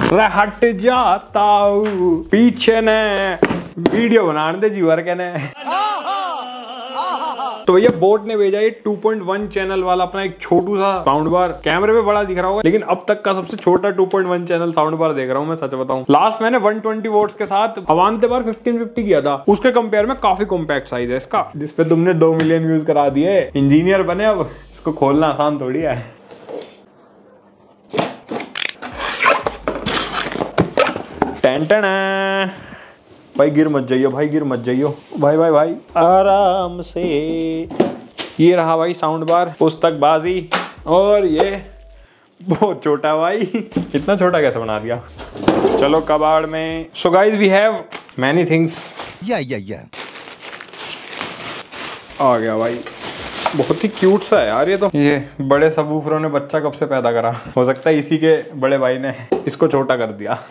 हट जाता हूँ पीछे ने वीडियो बनाने दे जीवर के ने। तो भैया बोट ने भेजा ये 2.1 चैनल वाला अपना एक छोटू सा साउंड बार। कैमरे पे बड़ा दिख रहा होगा लेकिन अब तक का सबसे छोटा 2.1 चैनल साउंड बार देख रहा हूँ मैं, सच बताऊं। लास्ट मैंने 120 वोट्स के साथ अवांते बार 1550 किया था, उसके कंपेयर में काफी कॉम्पैक्ट साइज है इसका, जिसपे तुमने 2 मिलियन व्यूज करा दिए। इंजीनियर बने अब, इसको खोलना आसान थोड़ी है। टेंटन भाई गिर मत जाइयो, भाई गिर मत जाइयो, भाई भाई भाई आराम से। ये रहा भाई साउंड बार, पुस्तक बाजी। और ये बहुत छोटा भाई, इतना छोटा कैसे बना दिया। चलो कबाड़ में। So guys we have many things. आ गया भाई, बहुत ही क्यूट सा है यार ये तो। ये बड़े सबवूफरों ने बच्चा कब से पैदा करा, हो सकता है इसी के बड़े भाई ने इसको छोटा कर दिया।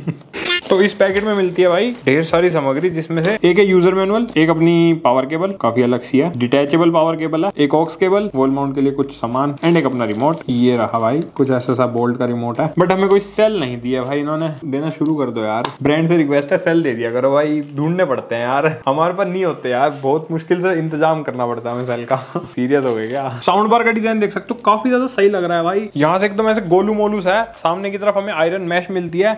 तो इस पैकेट में मिलती है भाई ढेर सारी सामग्री, जिसमें से एक है यूजर मैनुअल, एक अपनी पावर केबल काफी अलग सी है, डिटैचेबल पावर केबल है, एक ऑक्स केबल, वॉल माउंट के लिए कुछ सामान, एंड एक अपना रिमोट। ये रहा भाई कुछ ऐसा सा बोल्ट का रिमोट है, बट हमें कोई सेल नहीं दिया भाई, इन्होंने देना शुरू कर दो यार। ब्रांड से रिक्वेस्ट है, सेल दे दिया करो भाई, ढूंढने पड़ते हैं यार, हमारे पास नहीं होते यार, बहुत मुश्किल से इंतजाम करना पड़ता है हमें सेल का। सीरियस हो गए क्या। साउंड बार का डिजाइन देख सकते हो, काफी ज्यादा सही लग रहा है भाई। यहाँ से एकदम ऐसे गोलू मोलू सा है, सामने की तरफ हमें आयरन मैश मिलती है,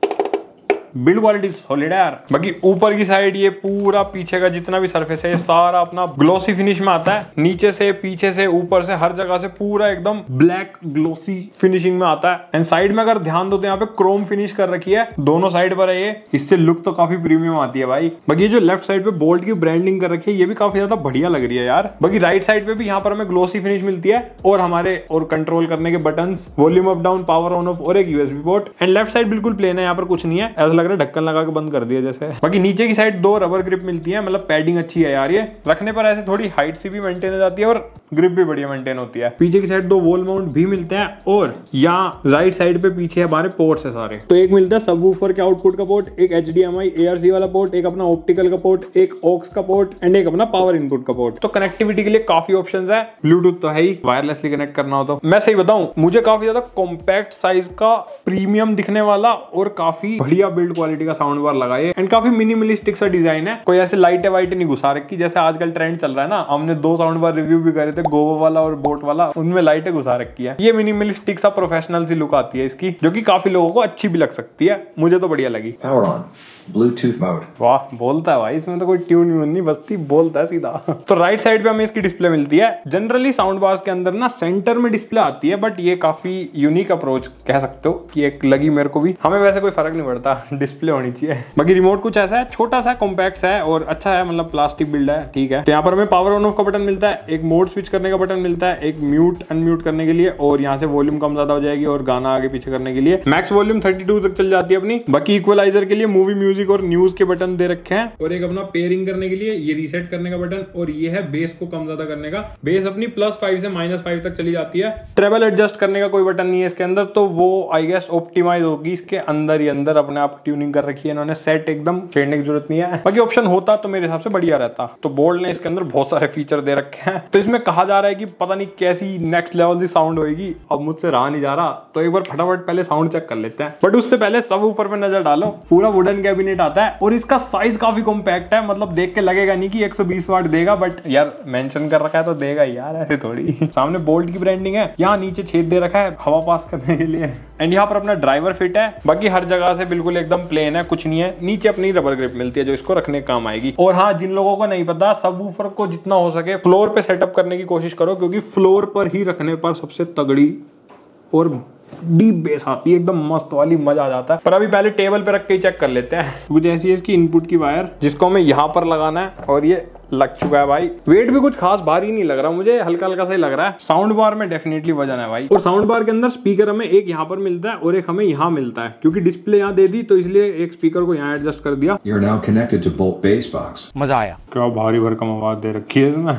बिल्ड क्वालिटी सॉलिड है यार। बाकी ऊपर की साइड ये पूरा पीछे का जितना भी सरफेस है ये सारा अपना ग्लोसी फिनिश में आता है, नीचे से पीछे से ऊपर से हर जगह से पूरा एकदम ब्लैक ग्लोसी फिनिशिंग में आता है। एंड साइड में अगर ध्यान दो तो यहाँ पे क्रोम फिनिश कर रखी है, दोनों साइड पर है ये, इससे लुक तो काफी प्रीमियम आती है भाई। बाकी जो लेफ्ट साइड पे बोल्ट की ब्रांडिंग कर रखी है ये भी काफी ज्यादा बढ़िया लग रही है यार। बाकी राइट साइड पे भी यहाँ पर हमें ग्लोसी फिनिश मिलती है, और हमारे और कंट्रोल करने के buttons, volume up down, power on off, और एक USB port. And left side बिल्कुल प्लेन है, यहाँ पर कुछ नहीं है, ऐसा लग रहा है ढक्कन लगा के बंद कर दिया जैसे। बाकी नीचे की साइड 2 रबर ग्रिप मिलती है, मतलब पैडिंग अच्छी है यार, ये रखने पर ऐसे थोड़ी हाइट सी भी मेंटेन हो जाती है और ग्रिप भी बढ़िया मेंटेन होती है। पीछे की साइड 2 वॉल माउंट भी मिलते हैं, और यहाँ राइट साइड पे पीछे हमारे पोर्ट्स है सारे। तो एक मिलता है सबवूफर के आउटपुट का पोर्ट, एक HDMI ARC वाला पोर्ट, एक अपना ऑप्टिकल का पोर्ट, एक ऑक्स का पोर्ट, एंड एक अपना पावर इनपुट का पोर्ट। तो कनेक्टिविटी के लिए काफी ऑप्शंस है, ब्लूटूथ तो है ही, वायरलेसली कनेक्ट करना हो तो। मैं सही बताऊं, मुझे काफी ज्यादा कॉम्पैक्ट साइज का प्रीमियम दिखने वाला और काफी बढ़िया बिल्ड क्वालिटी का साउंड बार लगा है, एंड काफी मिनिमलिस्टिक सा डिजाइन है, कोई ऐसे लाइटें वाइटें नहीं घुसा रखी जैसे आजकल ट्रेंड चल रहा है ना। हमने 2 साउंड बार रिव्यू भी करे थे, गोवा वाला और बोट वाला, उनमें लाइटें घुसा रखी है। ये मिनिमलिस्टिक सा प्रोफेशनल सी लुक आती है इसकी, जो कि काफी लोगों को अच्छी भी लग सकती है, मुझे तो बढ़िया लगी। Power on, Bluetooth mode. वाह, बोलता है भाई, इसमें तो कोई ट्यून व्यून नहीं बजती, बोलता है सीधा। तो राइट साइड पे हमें इसकी डिस्प्ले मिलती है। जनरली साउंड बार्स के अंदर ना सेंटर में डिस्प्ले आती है, बट ये काफी यूनिक अप्रोच कह सकते हो कि एक लगी मेरे को भी। हमें वैसे कोई फर्क नहीं पड़ता, डिस्प्ले होनी चाहिए। बाकी रिमोट कुछ ऐसा है, छोटा सा कॉम्पैक्ट है और अच्छा है, मतलब प्लास्टिक बिल्ड है, ठीक है। तो यहाँ पर हमें पावर ऑन ऑफ का बटन मिलता है, एक मोड स्विच करने का बटन मिलता है, एक म्यूट अनम्यूट करने के लिए, और यहाँ से वॉल्यूम कम ज्यादा हो जाएगी और गाना आगे पीछे करने के लिए। मैक्स वॉल्यूम 32 तक चल जाती है अपनी। बाकी इक्वलाइजर के लिए मूवी म्यूजिक और न्यूज के बटन दे रखे हैं, और एक अपना पेयरिंग करने के लिए ये रीसेट करने का बटन, और ये है बेस को कम ज्यादा करने का। बेस अपनी +5 से -5 तक चली जाती है। ट्रेबल एडजस्ट करने का कोई बटन नहीं है इसके अंदर, तो वो आई गेस ऑप्टिमाइज होगी इसके अंदर ही अंदर, अपने आप ट्यूनिंग कर रखी है इन्होंने, सेट एकदम छेड़ने की जरूरत नहीं है। बाकी ऑप्शन होता तो मेरे हिसाब से बढ़िया रहता। तो बोल्ट ने इसके अंदर बहुत सारे फीचर दे रखे हैं। तो इसमें कहा जा रहा है कि पता नहीं कैसी नेक्स्ट लेवल की साउंड होगी, अब मुझसे रहा नहीं जा रहा, तो एक बार फटाफट पहले साउंड चेक कर लेते हैं। बट उससे पहले सबवूफर पे नजर डालो, पूरा वुडन कैबिनेट आता है, और इसका साइज काफी कॉम्पैक्ट है, मतलब देख के लगेगा नहीं कि 120 वाट देगा, बट यार मेंशन कर रखा है तो देगा यार, ऐसे थोड़ी। सामने बोल्ट की ब्रांडिंग है, यहाँ नीचे छेद दे रखा है हवा पास करने के लिए, एंड यहाँ पर अपना ड्राइवर फिट है। बाकी हर जगह से बिल्कुल एकदम प्लेन है, कुछ नहीं है। नीचे अपनी रबर ग्रिप मिलती है जो इसको रखने के काम आएगी। और हाँ, जिन लोगों को नहीं पता, सबवूफर को जितना हो सके फ्लोर पे सेटअप करने की कोशिश करो, क्योंकि फ्लोर पर ही रखने पर सबसे तगड़ी और डीप बेस आती है, एकदम मस्त वाली, मजा आ जाता है। पर अभी पहले टेबल पे रख के ही चेक कर लेते हैं। कुछ ऐसी है इसकी इनपुट की वायर, जिसको हमें यहाँ पर लगाना है, और ये लग चुका है भाई। वेट भी कुछ खास भारी नहीं लग रहा मुझे, हल्का हल्का सा ही लग रहा है। साउंड बार में डेफिनेटली वजन है भाई। और साउंड बार के अंदर स्पीकर हमें एक यहाँ पर मिलता है और एक हमें यहाँ मिलता है, क्योंकि डिस्प्ले यहाँ दे दी तो इसलिए एक स्पीकर को यहाँ एडजस्ट कर दिया। You're now connected to Bolt Bass Box. मजा आया। क्या भारी भरकम आवाज दे रखी है इसमें।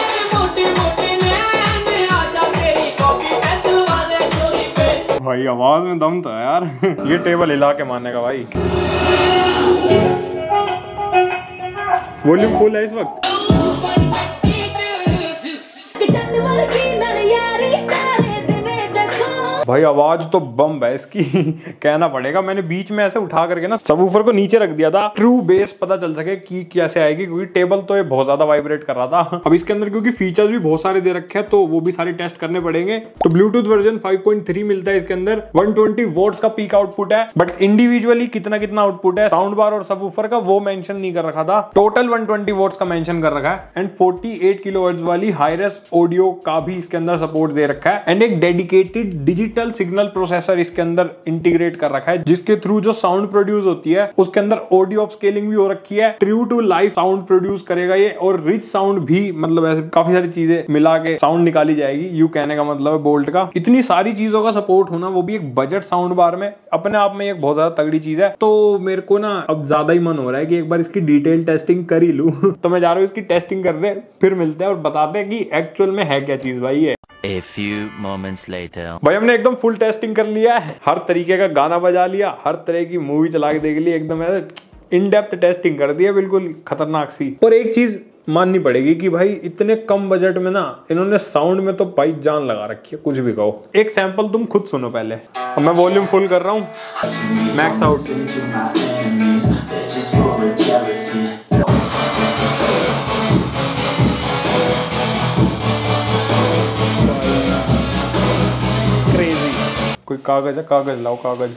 भाई आवाज में दम था यार। ये टेबल हिला के मारने का भाई। वॉल्यूम फुल है इस वक्त। भाई आवाज तो बम है इसकी कहना पड़ेगा। मैंने बीच में ऐसे उठा करके ना सबवूफर को नीचे रख दिया था, ट्रू बेस पता चल सके कि कैसे आएगी, क्योंकि टेबल तो ये बहुत ज्यादा वाइब्रेट कर रहा था। अब इसके अंदर क्योंकि फीचर्स भी बहुत सारे दे रखे हैं तो वो भी सारे टेस्ट करने पड़ेंगे। तो ब्लूटूथ वर्जन 5.3 मिलता है इसके अंदर, 120 वोल्ट्स का पीक आउटपुट है, बट इंडिविजुअली कितना कितना आउटपुट है साउंड बार और सबवूफर का वो मेंशन नहीं कर रखा था। टोटल 120 वोल्ट्स का मेंशन कर रखा है एंड 48 किलोहर्ट्ज वाली हाई-रेस ऑडियो का भी इसके अंदर सपोर्ट दे रखा है एंड एक डेडिकेटेड डिजिटल सिग्नल प्रोसेसर इसके अंदर इंटीग्रेट कर रखा है, जिसके थ्रू जो साउंड प्रोड्यूस होती है उसके अंदर ऑडियो अपस्केलिंग भी हो रखी है। True to life sound produce करेगा ये, और रिच साउंड भी, मतलब ऐसे काफी सारी चीजें मिला के साउंड निकाली जाएगी। यू कहने का मतलब है बोल्ट का इतनी सारी चीजों का सपोर्ट होना, वो भी एक बजट साउंड बार में, अपने आप में एक बहुत ज्यादा तगड़ी चीज है। तो मेरे को ना अब ज्यादा ही मन हो रहा है कि एक बार इसकी डिटेल टेस्टिंग कर ही लूं तो मैं जा रहा हूँ इसकी टेस्टिंग करने, फिर मिलते हैं और बताते हैं कि एक्चुअल में है क्या चीज भाई ये। A few moments later. भाई हमने एकदम फुल टेस्टिंग कर लिया है, हर तरीके का गाना बजा लिया, हर तरह की मूवी चला के देख ली, एकदम ऐसे इन डेप्थ टेस्टिंग कर दी है, बिल्कुल खतरनाक सी। और एक चीज माननी पड़ेगी कि भाई इतने कम बजट में ना इन्होंने साउंड में तो भाई जान लगा रखी है, कुछ भी कहो। एक सैंपल तुम खुद सुनो पहले। अब मैं वॉल्यूम फुल कर रहा हूँ, मैक्स आउट। कोई कागज है, कागज लाओ, कागज।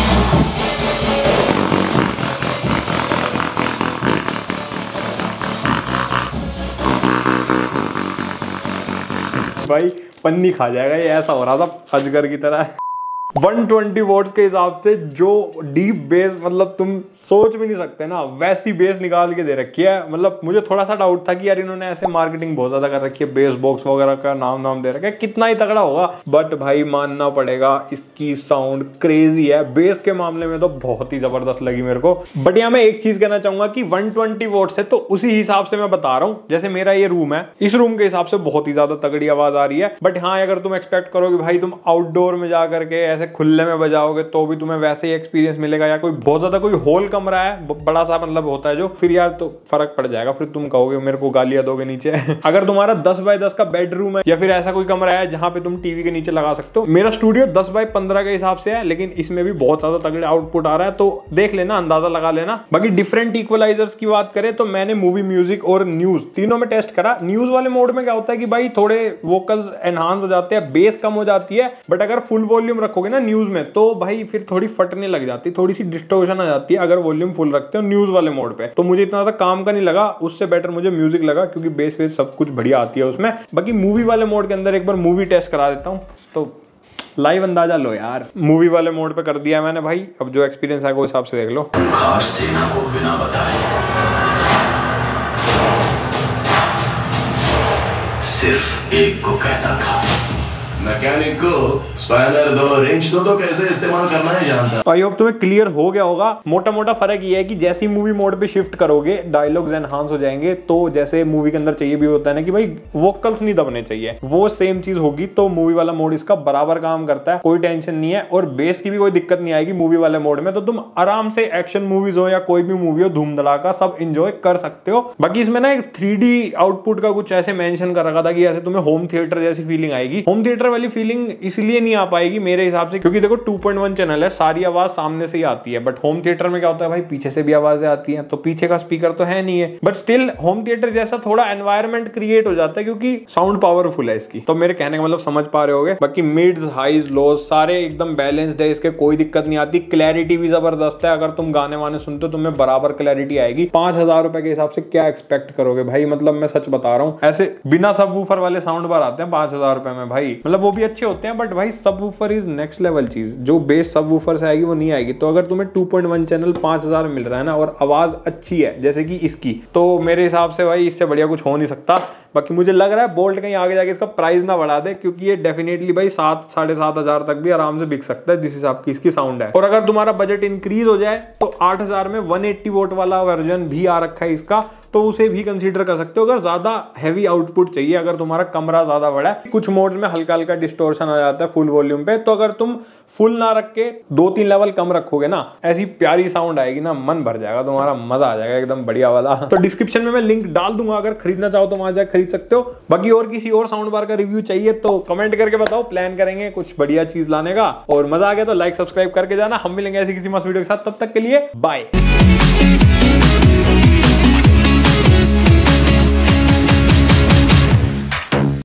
भाई पन्नी खा जाएगा ये, ऐसा हो रहा था अजगर की तरह। 120 वोल्ट्स के हिसाब से जो डीप बेस, मतलब तुम सोच भी नहीं सकते ना, वैसी बेस निकाल के दे रखी है। मतलब मुझे थोड़ा सा डाउट था कि यार इन्होंने ऐसे मार्केटिंग बहुत ज्यादा कर रखी है, बेस बॉक्स वगैरह का नाम दे रखा है, कितना ही तगड़ा होगा। बट भाई मानना पड़ेगा इसकी साउंड क्रेजी है, बेस के मामले में तो बहुत ही जबरदस्त लगी मेरे को। बट यहाँ मैं एक चीज कहना चाहूंगा कि 120 वोल्ट्स है तो उसी हिसाब से मैं बता रहा हूँ। जैसे मेरा ये रूम है, इस रूम के हिसाब से बहुत ही ज्यादा तगड़ी आवाज आ रही है। बट हाँ, अगर तुम एक्सपेक्ट करो कि भाई तुम आउटडोर में जा करके ऐसे खुले में बजाओगे तो भी तुम्हें वैसे ही एक्सपीरियंस मिलेगा, या कोई बहुत ज्यादा कोई होल कमरा है बड़ा सा, मतलब होता है जो, फिर यार तो फर्क पड़ जाएगा, फिर तुम कहोगे मेरे को गालियां दोगे नीचे अगर तुम्हारा 10 बाय 10 का बेडरूम है या फिर ऐसा कोई कमरा है जहां पे तुम टीवी के नीचे लगा सकते हो। मेरा स्टूडियो 10 बाय 15 के हिसाब से है, लेकिन इसमें भी बहुत ज्यादा तगड़े आउटपुट आ रहा है, तो देख लेना, अंदाजा लगा लेना। बाकी डिफरेंट इक्वलाइजर्स की बात करें तो मैंने मूवी, म्यूजिक और न्यूज तीनों में टेस्ट करा। न्यूज वाले मोड में क्या होता है कि भाई थोड़े वोकल्स एनहांस हो जाते हैं, बेस कम हो जाती है, बट अगर फुल वॉल्यूम रखोगे ना न्यूज में तो भाई फिर थोड़ी फटने लग जाती है, थोड़ी सी डिस्टॉर्शन आ जाती है अगर वॉल्यूम फुल रखते हो न्यूज वाले मोड पे। तो मुझे इतना ज्यादा काम का नहीं लगा, उससे बेटर मुझे म्यूजिक लगा, क्योंकि बेस वेस सब कुछ बढ़िया आती है उसमें। बाकी मूवी वाले मोड के अंदर एक बार मूवी टेस्ट करा देता हूँ, तो लाइव अंदाजा लो यार। मूवी वाले मोड पे कर दिया मैंने भाई, अब जो एक्सपीरियंस है वो हिसाब से देख लो। खास सेना को बिना बताए सिर्फ एक को कहना था, मैकेनिक को स्पैनर दो, रेंच दो, तो कैसे इस्तेमाल करना है जानता। आई होप तुम्हें क्लियर हो गया होगा। मोटा मोटा फर्क ये है कि जैसी मूवी मोड पे शिफ्ट करोगे डायलॉग्स एनहांस हो जाएंगे, तो जैसे मूवी के अंदर चाहिए भी होता है ना कि भाई वोकल्स नहीं दबने चाहिए, वो सेम चीज होगी। तो मूवी वाला मोड इसका बराबर काम करता है, कोई टेंशन नहीं है, और बेस की भी कोई दिक्कत नहीं आएगी मूवी वाले मोड में। तो तुम आराम से एक्शन मूवीज हो या कोई भी मूवी हो, धूम धड़ाका सब इंजॉय कर सकते हो। बाकी इसमें ना एक 3D आउटपुट का कुछ ऐसे मेंशन कर रखा था कि ऐसे तुम्हें होम थिएटर जैसी फीलिंग आएगी। होम थिएटर वाली फीलिंग इसलिए नहीं आ पाएगी मेरे हिसाब से, क्योंकि देखो 2.1 चैनल है, सारी आवाज सामने से ही आती है। बट होम थिएटर में क्या होता है भाई, पीछे से भी आवाजें आती हैं, तो पीछे का स्पीकर तो है नहीं है, बट स्टिल होम थिएटर जैसा थोड़ा एनवायरनमेंट क्रिएट हो जाता है, क्योंकि साउंड पावरफुल है इसकी। तो मेरे कहने का मतलब समझ पा रहे होगे। बाकी मिड्स, हाईज, लोज सारे एकदम बैलेंस्ड है, इसके कोई दिक्कत नहीं आती। क्लैरिटी भी जबरदस्त है, अगर तुम गाने वाने सुनते हो तुम्हें बराबर क्लैरिटी आएगी। 5000 रुपए के हिसाब से क्या एक्सपेक्ट करोगे भाई, मतलब मैं सच बता रहा हूँ। ऐसे बिना सबवूफर वाले साउंड बार आते हैं 5000 रुपए में भाई, मतलब वो भी अच्छे होते हैं, बट भाई सबवूफर इज नेक्स्ट लेवल चीज। जो बेस सबवूफर से आएगी वो नहीं आएगी। तो अगर तुम्हें 2.1 चैनल 5000 मिल रहा है ना, और आवाज अच्छी है जैसे कि इसकी, तो मेरे हिसाब से भाई इससे बढ़िया कुछ हो नहीं सकता। बाकी मुझे लग रहा है बोल्ट कहीं आगे जाके इसका प्राइस ना बढ़ा दे, क्योंकि ये डेफिनेटली भाई 7-7.5 तक भी आराम से बिक सकता है जिस हिसाब की इसकी साउंड है। और अगर तुम्हारा बजट इंक्रीज हो जाए तो 8000 में 180 वोल्ट वाला वर्जन भी आ रखा है इसका, तो उसे भी कंसीडर कर सकते हो। अगर ज्यादा हैवी आउटपुट चाहिए, अगर तुम्हारा कमरा ज्यादा बड़ा है, कुछ मोड में हल्का हल्का डिस्टोर्शन आ जाता है फुल वॉल्यूम पे, तो अगर तुम फुल ना रख के 2-3 लेवल कम रखोगे ना, ऐसी प्यारी साउंड आएगी ना, मन भर जाएगा तुम्हारा, मजा आ जाएगा एकदम बढ़िया वाला। तो डिस्क्रिप्शन में मैं लिंक डाल दूंगा, अगर खरीदना चाहो तो वहां जाकर खरीद सकते हो। बाकी और किसी और साउंड बार का रिव्यू चाहिए तो कमेंट करके बताओ, प्लान करेंगे कुछ बढ़िया चीज लाने का। और मजा आ गया तो लाइक सब्सक्राइब करके जाना। हम मिलेंगे ऐसी किसी मस्त वीडियो के साथ, तब तक के लिए बाय।